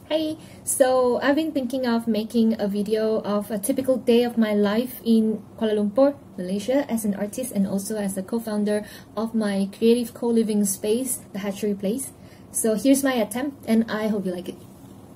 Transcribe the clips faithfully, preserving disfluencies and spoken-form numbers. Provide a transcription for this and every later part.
Hey, so I've been thinking of making a video of a typical day of my life in Kuala Lumpur, Malaysia, as an artist and also as a co-founder of my creative co-living space, the Hatchery Place. So here's my attempt and I hope you like it.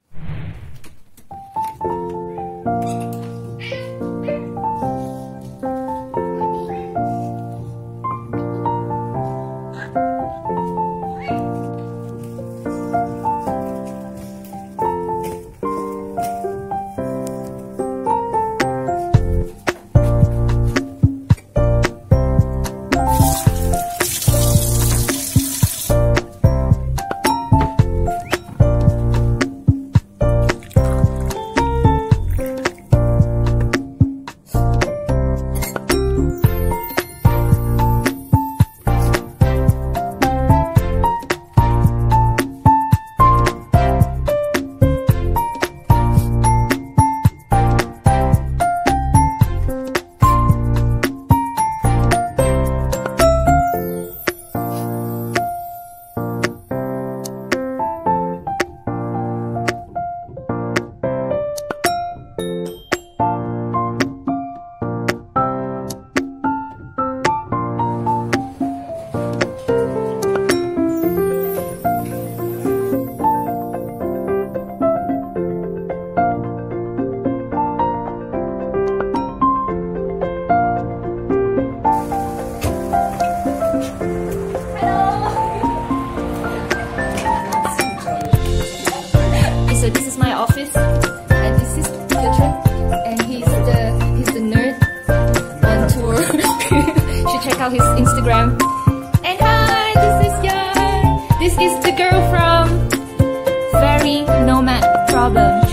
So this is my office, and this is Patrick, and he's the he's the nerd on tour. You should check out his Instagram. And hi, this is Yan. This is the girl from Very Nomad Problem.